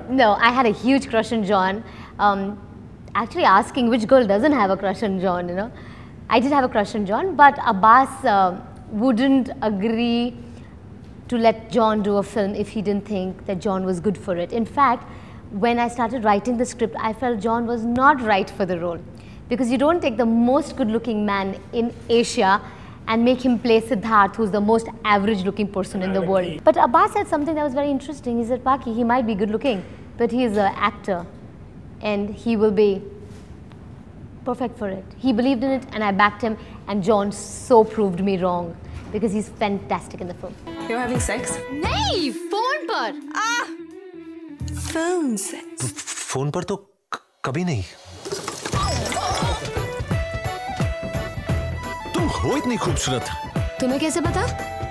No, I had a huge crush on John. Actually asking which girl doesn't have a crush on John, you know. I did have a crush on John, but Abbas wouldn't agree to let John do a film if he didn't think that John was good for it. In fact, when I started writing the script, I felt John was not right for the role. Because you don't take the most good-looking man in Asia and make him play Siddharth, who's the most average-looking person in the world. But Abbas said something that was very interesting. He said, Paki, he might be good-looking, but he is an actor, and he will be perfect for it. He believed in it, and I backed him, and John so proved me wrong, because he's fantastic in the film. You're having sex? नहीं, phone पर. Phone sex. Phone पर तो कभी नहीं. तुम हो इतनी खूबसूरत. तुम्हें कैसे पता?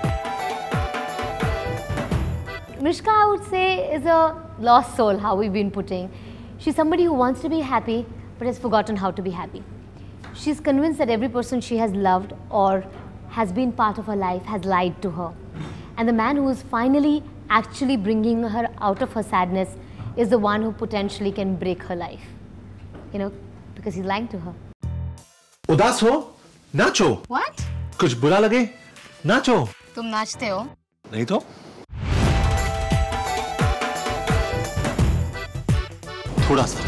Mishka, I would say, is a lost soul, how we've been putting. She's somebody who wants to be happy, but has forgotten how to be happy. She's convinced that every person she has loved or has been part of her life has lied to her. And the man who is finally actually bringing her out of her sadness is the one who potentially can break her life. You know, because he's lying to her. उदास हो? नाचो. What? कुछ बुरा लगे? नाचो. तुम नाचते हो? नहीं तो? थोड़ा सा.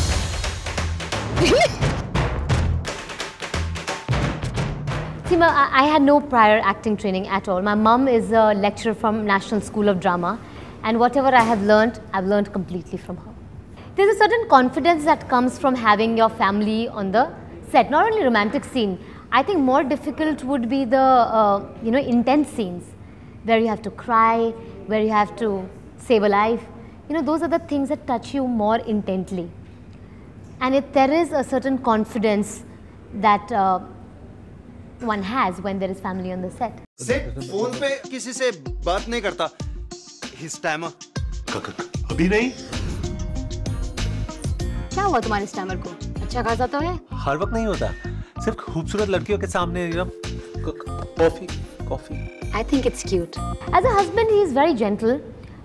See, I had no prior acting training at all. My mum is a lecturer from National School of Drama, and whatever I have learned, I've learned completely from her. There's a certain confidence that comes from having your family on the set, not only romantic scene. I think more difficult would be the intense scenes where you have to cry, where you have to save a life. You know, those are the things that touch you more intently. And there is a certain confidence that one has when there is family on the set. Set phone पे किसी से बात नहीं करता. His stammer. अभी नहीं. क्या हुआ तुम्हारे स्टैमर को? अच्छा खासा तो है? हर वक्त नहीं होता. सिर्फ खूबसूरत लड़कियों के सामने coffee. I think it's cute. As a husband, he is very gentle.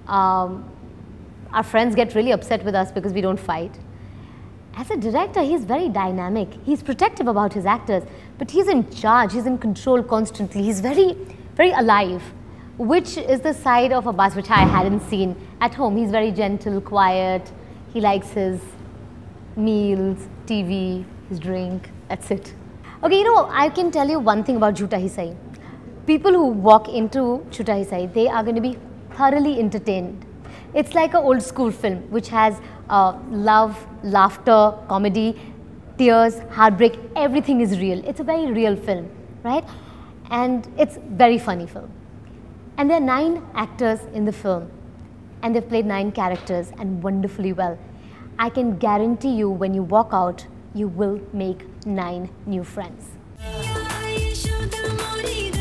Our friends get really upset with us because we don't fight. As a director, he's very dynamic. He's protective about his actors, but he's in charge. He's in control constantly. He's very, very alive, which is the side of Abbas which I hadn't seen at home. He's very gentle, quiet. He likes his meals, TV, his drink. That's it. Okay, you know, I can tell you one thing about Jhoota Hi Sahi. People who walk into Jhoota Hi Sahi, they are going to be thoroughly entertained. It's like an old school film which has love, laughter, comedy, tears, heartbreak, everything is real. It's a very real film, right? And it's very funny film. And there are 9 actors in the film, and they've played 9 characters and wonderfully well. I can guarantee you when you walk out, you will make 9 new friends.